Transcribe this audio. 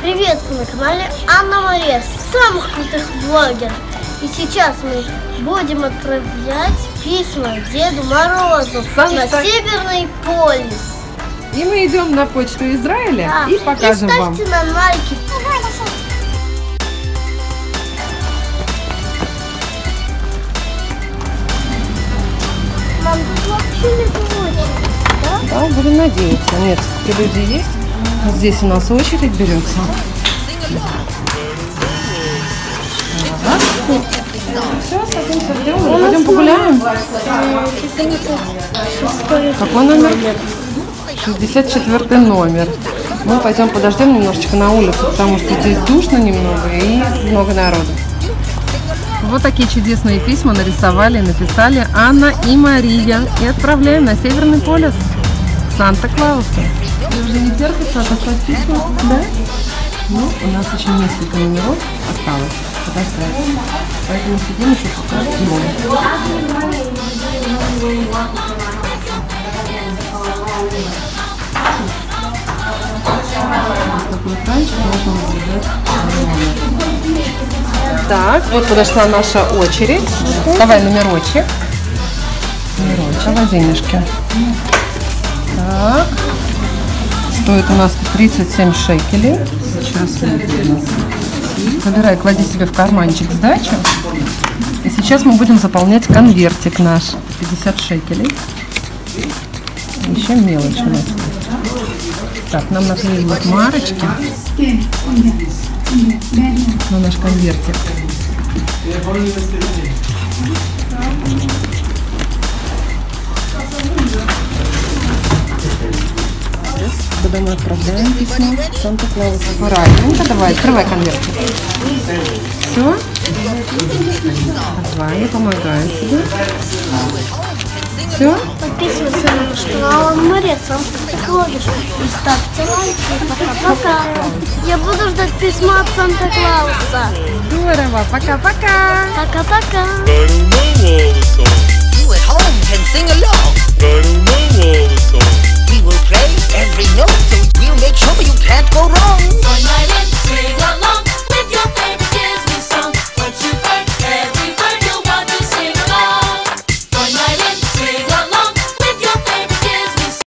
Приветствую на канале Анна Мария, самых крутых блогеров. И сейчас мы будем отправлять письма Деду Морозу на Северный полюс. И мы идем на почту Израиля, да, и покажем вам. И ставьте нам лайки. Мам, тут вообще нет очереди, да? Да, будем надеяться. Нет, люди есть. Вот здесь у нас очередь берется. Все, садимся, ждем. Пойдем погуляем. Какой номер? 64 номер. Мы пойдем подождем немножечко на улицу, потому что здесь душно немного и много народу. Вот такие чудесные письма нарисовали и написали Анна и Мария. И отправляем на Северный полюс к Санта-Клаусу. Мне уже не терпится отослать письма, да? Ну, у нас еще несколько номеров осталось отослать. Поэтому сидим еще пока зимой. Такой экранчик можно наблюдать. Так, вот подошла наша очередь. Давай номерочек. Давай денежки. Так. Стоит у нас 37 шекелей. Сейчас собирай, клади себе в карманчик сдачу. И сейчас мы будем заполнять конвертик наш. 50 шекелей. Еще мелочь у нас. Так, нам наклеивают марочки на наш конвертик. Куда мы отправляем письмо Санта-Клаусу. Правильно, давай, открывай конвертик. Все? Давай, я помогаю тебе. Все? Подписывайтесь на наш канал Анна Мария, Санта-Клаус. И ставьте лайки. Пока-пока. Я буду ждать письма от Санта-Клауса. Здорово, пока-пока. Пока-пока.